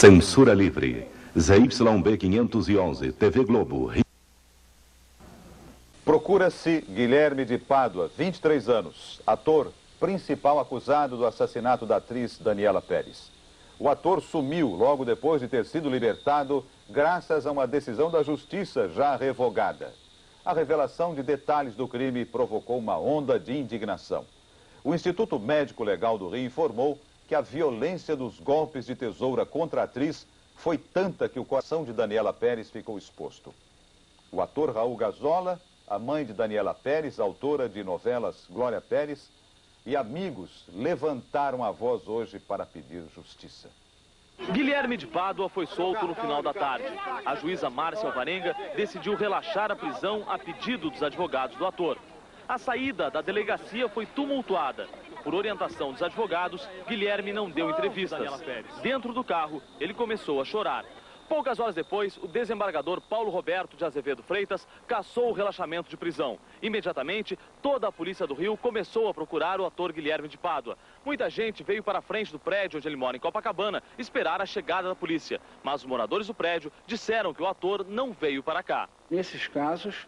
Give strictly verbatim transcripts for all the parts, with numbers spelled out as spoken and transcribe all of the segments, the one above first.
Censura livre. Z Y B quinhentos e onze, T V Globo. Procura-se Guilherme de Pádua, vinte e três anos, ator, principal acusado do assassinato da atriz Daniela Pérez. O ator sumiu logo depois de ter sido libertado, graças a uma decisão da justiça já revogada. A revelação de detalhes do crime provocou uma onda de indignação. O Instituto Médico Legal do Rio informou que a violência dos golpes de tesoura contra a atriz foi tanta que o coração de Daniela Pérez ficou exposto. O ator Raul Gazola, a mãe de Daniela Pérez, autora de novelas Glória Pérez, e amigos levantaram a voz hoje para pedir justiça. Guilherme de Pádua foi solto no final da tarde. A juíza Márcia Alvarenga decidiu relaxar a prisão a pedido dos advogados do ator. A saída da delegacia foi tumultuada. Por orientação dos advogados, Guilherme não deu entrevistas. Dentro do carro, ele começou a chorar. Poucas horas depois, o desembargador Paulo Roberto de Azevedo Freitas cassou o relaxamento de prisão. Imediatamente, toda a polícia do Rio começou a procurar o ator Guilherme de Pádua. Muita gente veio para a frente do prédio onde ele mora, em Copacabana, esperar a chegada da polícia. Mas os moradores do prédio disseram que o ator não veio para cá. Nesses casos,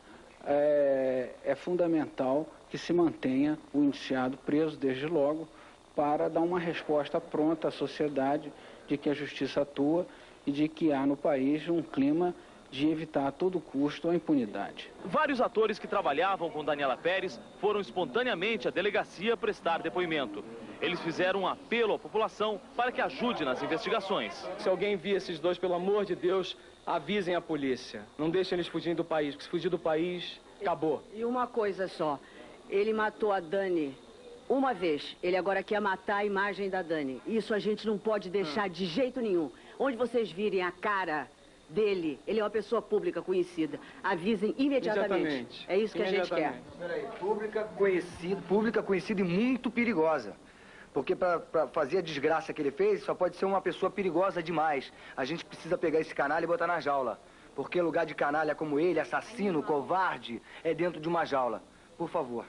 é, é fundamental que se mantenha o indiciado preso desde logo para dar uma resposta pronta à sociedade de que a justiça atua e de que há no país um clima de evitar a todo custo a impunidade. Vários atores que trabalhavam com Daniela Pérez foram espontaneamente à delegacia prestar depoimento. Eles fizeram um apelo à população para que ajude nas investigações. Se alguém vir esses dois, pelo amor de Deus, avisem a polícia. Não deixem eles fugirem do país, porque se fugir do país, acabou. E uma coisa só, ele matou a Dani uma vez, ele agora quer matar a imagem da Dani. Isso a gente não pode deixar de jeito nenhum. Onde vocês virem a cara dele, ele é uma pessoa pública conhecida, avisem imediatamente. Imediatamente. É isso que a gente quer. Peraí, pública conhecida, pública conhecida e muito perigosa. Porque para fazer a desgraça que ele fez, só pode ser uma pessoa perigosa demais. A gente precisa pegar esse canalha e botar na jaula. Porque lugar de canalha como ele, assassino, covarde, é dentro de uma jaula. Por favor.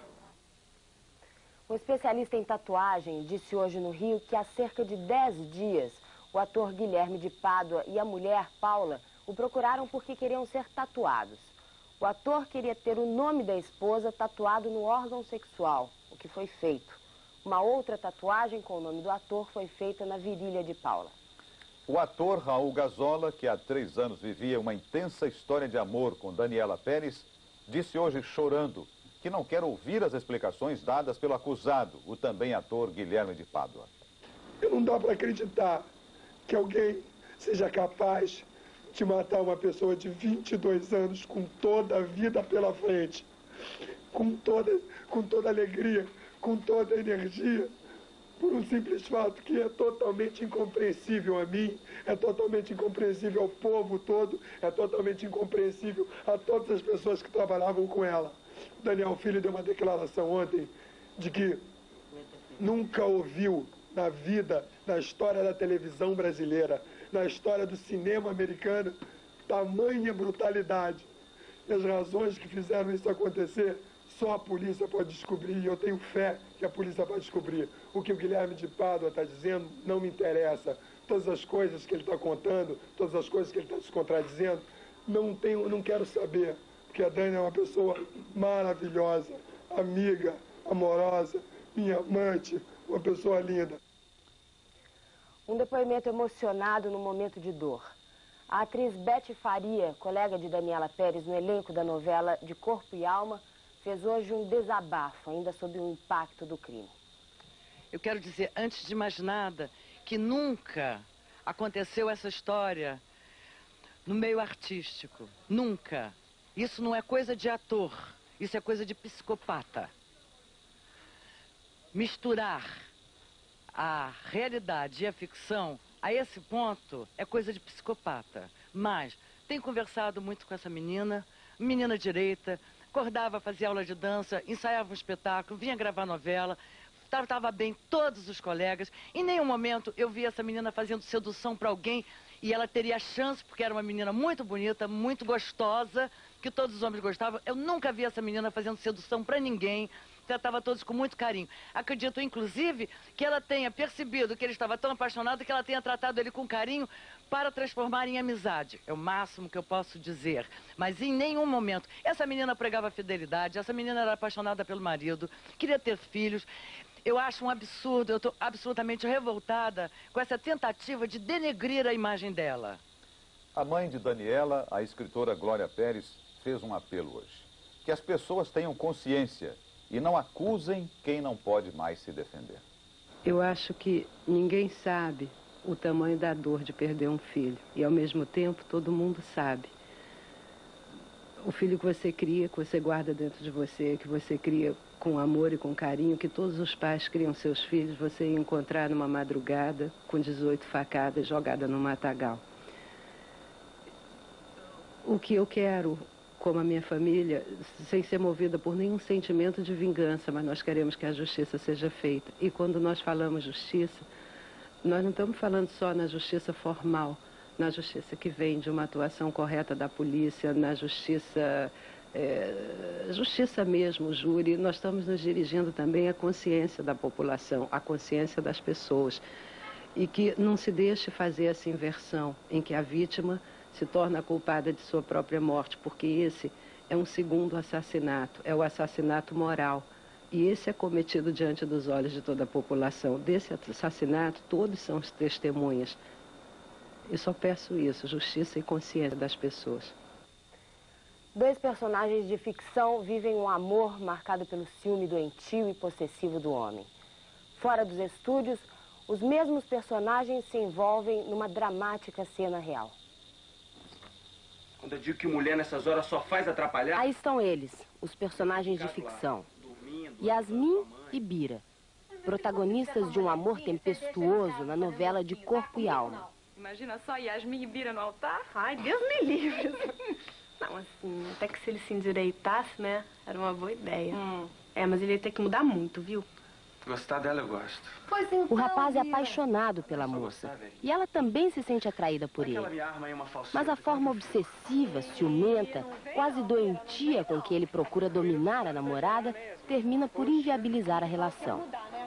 Um especialista em tatuagem disse hoje no Rio que há cerca de dez dias o ator Guilherme de Pádua e a mulher Paula o procuraram porque queriam ser tatuados. O ator queria ter o nome da esposa tatuado no órgão sexual, o que foi feito. Uma outra tatuagem com o nome do ator foi feita na virilha de Paula. O ator Raul Gazola, que há três anos vivia uma intensa história de amor com Daniela Pérez, disse hoje chorando que não quer ouvir as explicações dadas pelo acusado, o também ator Guilherme de Pádua. Não dá para acreditar que alguém seja capaz de matar uma pessoa de vinte e dois anos com toda a vida pela frente, com toda, com toda alegria, com toda a energia, por um simples fato que é totalmente incompreensível a mim, é totalmente incompreensível ao povo todo, é totalmente incompreensível a todas as pessoas que trabalhavam com ela. Daniel Filho deu uma declaração ontem de que nunca ouviu na vida, na história da televisão brasileira, na história do cinema americano, tamanha brutalidade. E as razões que fizeram isso acontecer, só a polícia pode descobrir, e eu tenho fé que a polícia vai descobrir. O que o Guilherme de Pádua está dizendo não me interessa. Todas as coisas que ele está contando, todas as coisas que ele está se contradizendo, não, tenho, não quero saber. Porque a Dani é uma pessoa maravilhosa, amiga, amorosa, minha amante, uma pessoa linda. Um depoimento emocionado no momento de dor. A atriz Bete Faria, colega de Daniela Pérez no elenco da novela De Corpo e Alma, fez hoje um desabafo, ainda sob o impacto do crime. Eu quero dizer, antes de mais nada, que nunca aconteceu essa história no meio artístico. Nunca. Isso não é coisa de ator, isso é coisa de psicopata. Misturar a realidade e a ficção a esse ponto é coisa de psicopata. Mas tenho conversado muito com essa menina, menina direita, acordava, fazia aula de dança, ensaiava um espetáculo, vinha gravar novela, tratava bem todos os colegas. Em nenhum momento eu vi essa menina fazendo sedução para alguém e ela teria chance, porque era uma menina muito bonita, muito gostosa, que todos os homens gostavam. Eu nunca vi essa menina fazendo sedução para ninguém. Tratava todos com muito carinho. Acredito, inclusive, que ela tenha percebido que ele estava tão apaixonado que ela tenha tratado ele com carinho para transformar em amizade. É o máximo que eu posso dizer. Mas em nenhum momento. Essa menina pregava fidelidade, essa menina era apaixonada pelo marido, queria ter filhos. Eu acho um absurdo, eu estou absolutamente revoltada com essa tentativa de denegrir a imagem dela. A mãe de Daniela, a escritora Glória Pérez, fez um apelo hoje. Que as pessoas tenham consciência e não acusem quem não pode mais se defender. Eu acho que ninguém sabe o tamanho da dor de perder um filho. E, ao mesmo tempo, todo mundo sabe. O filho que você cria, que você guarda dentro de você, que você cria com amor e com carinho, que todos os pais criam seus filhos, você ia encontrar numa madrugada com dezoito facadas jogada no matagal. O que eu quero, como a minha família, sem ser movida por nenhum sentimento de vingança, mas nós queremos que a justiça seja feita. E quando nós falamos justiça, nós não estamos falando só na justiça formal, na justiça que vem de uma atuação correta da polícia, na justiça, é, justiça mesmo, júri. Nós estamos nos dirigindo também à consciência da população, à consciência das pessoas. E que não se deixe fazer essa inversão em que a vítima se torna culpada de sua própria morte, porque esse é um segundo assassinato, é o assassinato moral. E esse é cometido diante dos olhos de toda a população. Desse assassinato, todos são testemunhas. Eu só peço isso, justiça e consciência das pessoas. Dois personagens de ficção vivem um amor marcado pelo ciúme doentio e possessivo do homem. Fora dos estúdios, os mesmos personagens se envolvem numa dramática cena real. Quando eu digo que mulher nessas horas só faz atrapalhar... Aí estão eles, os personagens de ficção. Yasmin e Bira, protagonistas de um amor tempestuoso na novela de Corpo e Alma. Imagina só Yasmin e Bira no altar? Ai, Deus me livre. Não, assim, até que se ele se endireitasse, né, era uma boa ideia. Hum. É, mas ele ia ter que mudar muito, viu? Gostar dela eu gosto. Pois então, o rapaz é apaixonado pela moça. E ela também se sente atraída por ele. Mas a forma obsessiva, ciumenta, quase doentia com que ele procura dominar a namorada, termina por inviabilizar a relação.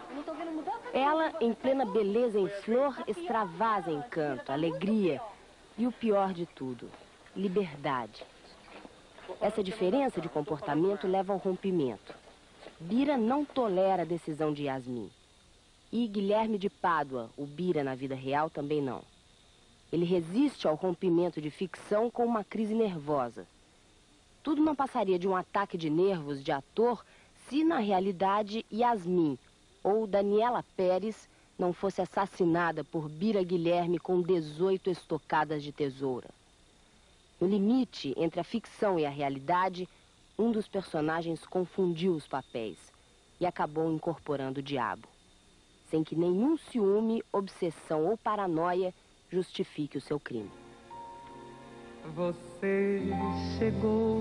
Ela, em plena beleza em flor, extravasa encanto, alegria e o pior de tudo, liberdade. Essa diferença de comportamento leva ao rompimento. Bira não tolera a decisão de Yasmin. E Guilherme de Pádua, o Bira na vida real, também não. Ele resiste ao rompimento de ficção com uma crise nervosa. Tudo não passaria de um ataque de nervos de ator se, na realidade, Yasmin, ou Daniela Pérez, não fosse assassinada por Bira Guilherme com dezoito estocadas de tesoura. No limite entre a ficção e a realidade, um dos personagens confundiu os papéis e acabou incorporando o diabo, sem que nenhum ciúme, obsessão ou paranoia justifique o seu crime. Você chegou,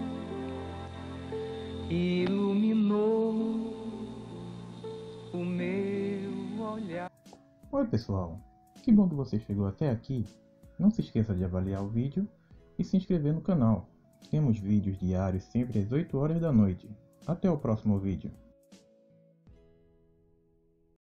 iluminou o meu olhar. Oi pessoal, que bom que você chegou até aqui. Não se esqueça de avaliar o vídeo e se inscrever no canal. Temos vídeos diários sempre às oito horas da noite. Até o próximo vídeo.